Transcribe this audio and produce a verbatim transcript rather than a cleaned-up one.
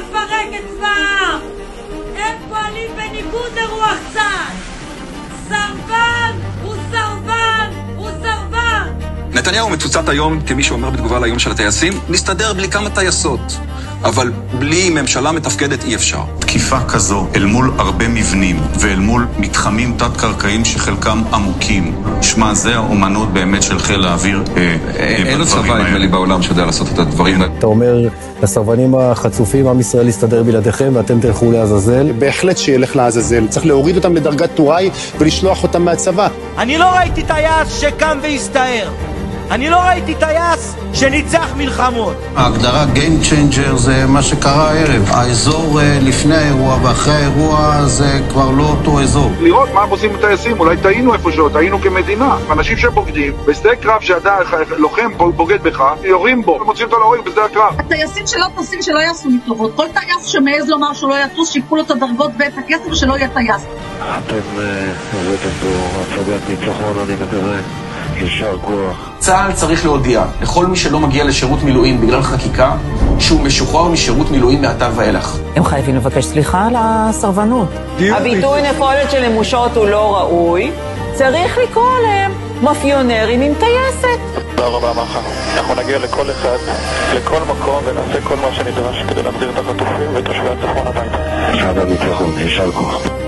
לפרק את צבאם. הם פועלים בניגוד לרוח צה"ל. סרבן הוא סרבן הוא סרבן. נתניהו מצוצט היום כמי שאומר בתגובה ליום של הטייסים, נסתדר בלי כמה טייסות, אבל בלי ממשלה מתפקדת אי אפשר. תקיפה כזו אל מול הרבה מבנים ואל מול מתחמים תת-קרקעיים שחלקם עמוקים, שמה זה האומנות באמת של חיל האוויר. אין עוד צבא נדמה לי בעולם שיודע לעשות את הדברים. אתה אומר לסרבנים החצופים, עם ישראל יסתדר בלעדיכם ואתם תלכו לעזאזל. בהחלט שילך לעזאזל, צריך להוריד אותם לדרגת טוראי ולשלוח אותם מהצבא. אני לא ראיתי טייס שקם והסתער. אני לא ראיתי טייס שניצח מלחמות. ההגדרה Game Changer זה מה שקרה הערב. האזור לפני האירוע ואחרי האירוע זה כבר לא אותו אזור. לראות מה הם עושים עם טייסים, אולי טעינו איפשהו, טעינו כמדינה. אנשים שבוגדים, בשדה קרב שאתה לוחם בוגד בך, יורים בו, הם מוצאים אותו להורג בשדה הקרב. הטייסים שלא טסים שלא יעשו מתלוות. כל טייס שמעז לומר שהוא לא יטוס, שיקחו לו את הדרגות ואת הכסף ושלא יהיה טייס. אתם הבאתם פה הצגת ניצחון, אני מקווה. ישר כוח. צה"ל צריך להודיע לכל מי שלא מגיע לשירות מילואים בגלל חקיקה שהוא משוחרר משירות מילואים מעתה ואילך. הם חייבים לבקש סליחה על הסרבנות. הביטוי נפולת של נמושות הוא לא ראוי, צריך לקרוא להם מאפיונרים עם טייסת. תודה רבה מחר. אנחנו נגיע לכל אחד, לכל מקום ונעשה כל מה שנדרש כדי להחזיר את החטופים ותושבי הצפון הביתה. ישר הניצחון, ישר כוח.